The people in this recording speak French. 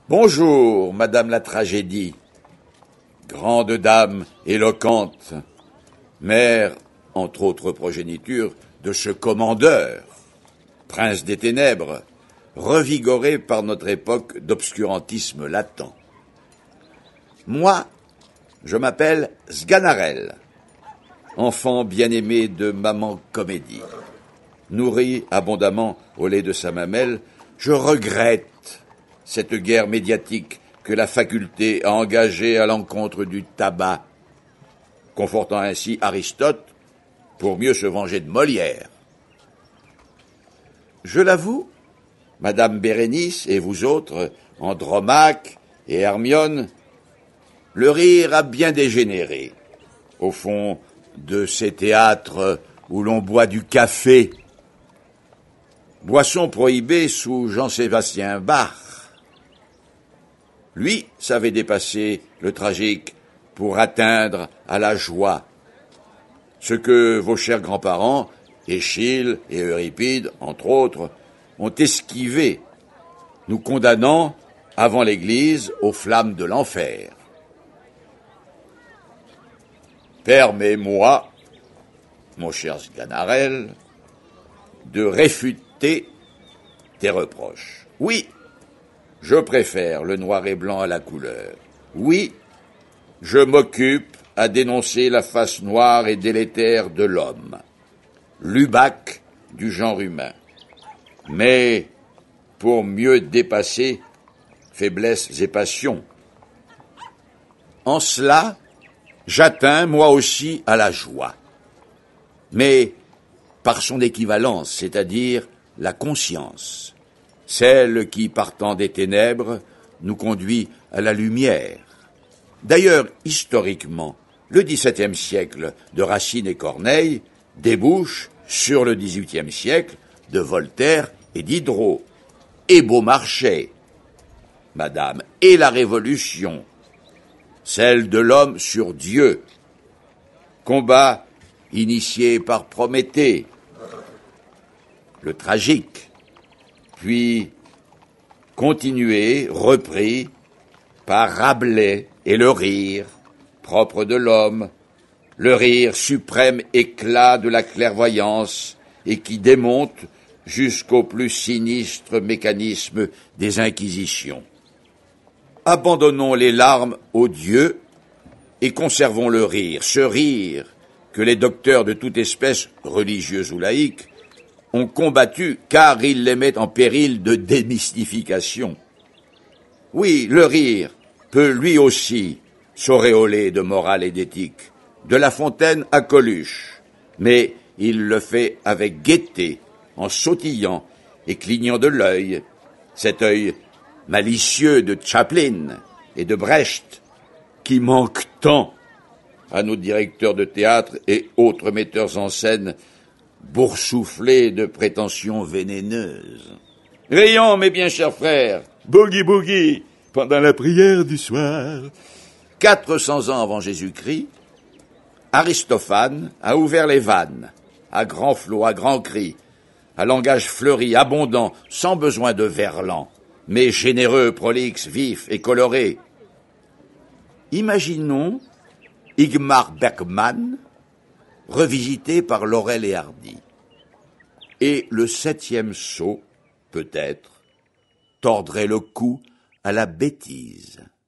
Bonjour, Madame la Tragédie, grande dame éloquente, mère, entre autres progénitures, de ce commandeur, prince des ténèbres, revigoré par notre époque d'obscurantisme latent. Moi, je m'appelle Sganarelle, enfant bien-aimé de maman Comédie. Nourri abondamment au lait de sa mamelle, je regrette cette guerre médiatique que la faculté a engagée à l'encontre du tabac, confortant ainsi Aristote pour mieux se venger de Molière. Je l'avoue, Madame Bérénice et vous autres, Andromaque et Hermione, le rire a bien dégénéré, au fond de ces théâtres où l'on boit du café, boisson prohibée sous Jean-Sébastien Bach. Lui savait dépasser le tragique pour atteindre à la joie, ce que vos chers grands-parents, Échille et Euripide, entre autres, ont esquivé, nous condamnant, avant l'Église, aux flammes de l'enfer. Permets-moi, mon cher Sganarelle, de réfuter tes reproches. Oui, je préfère le noir et blanc à la couleur. Oui, je m'occupe à dénoncer la face noire et délétère de l'homme, l'ubac du genre humain. Mais pour mieux dépasser faiblesses et passions. En cela, j'atteins moi aussi à la joie. Mais par son équivalence, c'est-à-dire la conscience, celle qui, partant des ténèbres, nous conduit à la lumière. D'ailleurs, historiquement, le XVIIe siècle de Racine et Corneille débouche sur le XVIIIe siècle de Voltaire et Diderot, et Beaumarchais, Madame, et la Révolution, celle de l'homme sur Dieu, combat initié par Prométhée, le tragique, puis continué, repris par Rabelais et le rire, propre de l'homme, le rire suprême éclat de la clairvoyance et qui démonte jusqu'au plus sinistre mécanisme des inquisitions. Abandonnons les larmes aux dieux et conservons le rire, ce rire que les docteurs de toute espèce, religieux ou laïques, ont combattu car ils les mettent en péril de démystification. Oui, le rire peut lui aussi s'auréoler de morale et d'éthique, de La Fontaine à Coluche, mais il le fait avec gaieté, en sautillant et clignant de l'œil, cet œil malicieux de Chaplin et de Brecht, qui manque tant à nos directeurs de théâtre et autres metteurs en scène boursouflés de prétentions vénéneuses. Veillons, mes bien chers frères, boogie boogie, pendant la prière du soir. 400 ans avant Jésus-Christ, Aristophane a ouvert les vannes, à grands flots, à grands cris, à langage fleuri, abondant, sans besoin de verlan, mais généreux, prolixe, vif et coloré. Imaginons Ingmar Bergman, revisité par Laurel et Hardy. Et le 7e sceau, peut-être, tordrait le cou à la bêtise.